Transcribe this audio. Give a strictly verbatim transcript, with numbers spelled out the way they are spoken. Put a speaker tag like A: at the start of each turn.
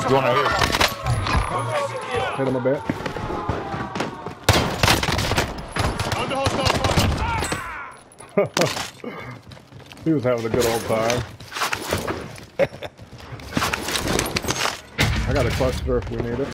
A: You wanna hit?
B: Hit him a bit.
C: Under hostile fire.
B: He was having a good old time. I got a cluster if we need it.